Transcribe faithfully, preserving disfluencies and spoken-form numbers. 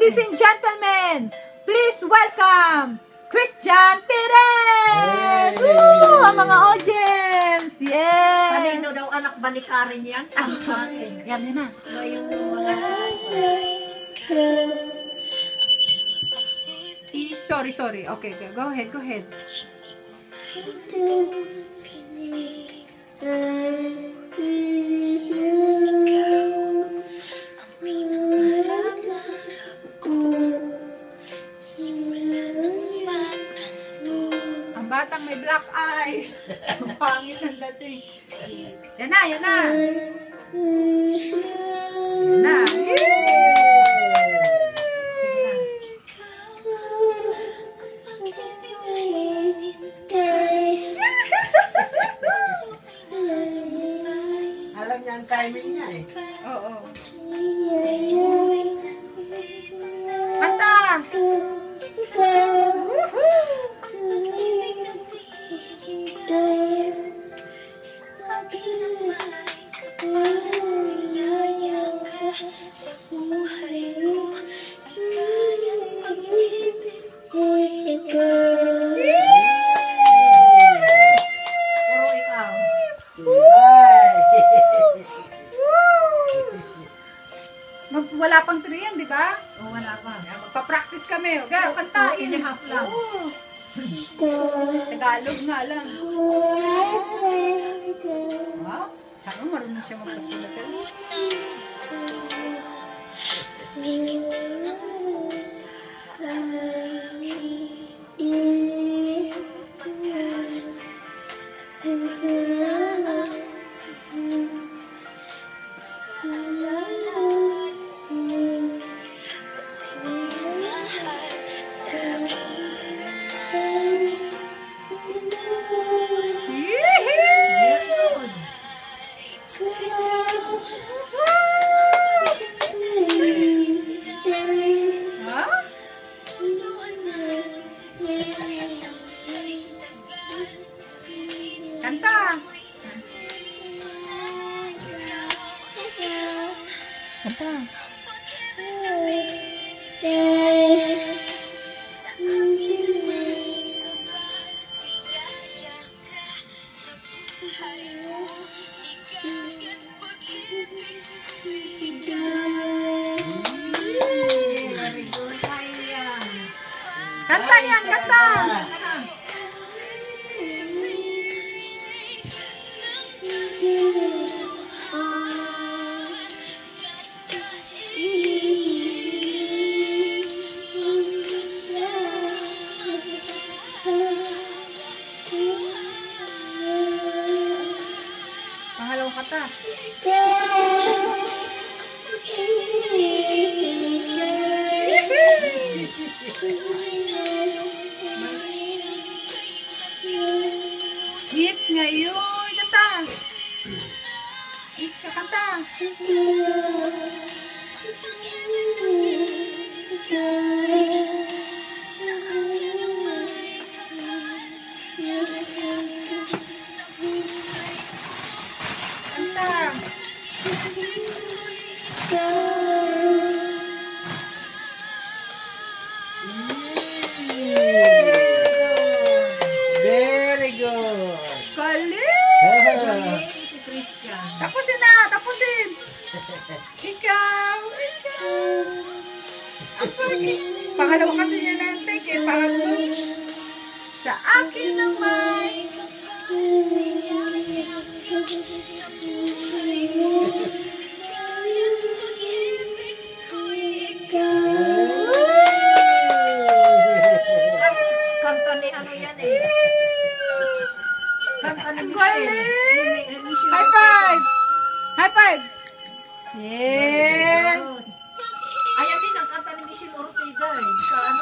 Ladies and gentlemen, please welcome Christian Perez! Woo! Ang mga audience! Yes! Kanino daw anak balikarin yan? Ah, sorry. Yan, yan na. Ngayong mga... Sorry, sorry. Okay, go, go ahead, go ahead. Ang batang may black eye. Ang pangit ang dating. Yan na, yan na. Yan na. Alam niya ang timing niya eh. Oo. Kanta! Sa buhay ko ay kayang pag-ibig ko'y ikaw. Puro ikaw. Mag, wala pang three yan, di ba? O wala pa. Magpa-practice kami. Okay, kanta. Two and a half lang. Oo. Tagalog nga lang. Wow. Sana marunong siya magpasulat. Kanta! Kanta! Kanta yan! Kanta! Mahalaw kata. Hit ngayon, kata. Hit ka kata. Kanta. Very good. Galing! Si Christian. Tapusin na! Tapusin! Ikaw! Ikaw! Ang pagi. Pangalawa kasi niya na yung take eh. Pangalawa. Sa akin lang may Kanta ni ano yan eh. Kanta ni ang Michelle. galing! Ni- ni Michelle. High five! High five! Yeah!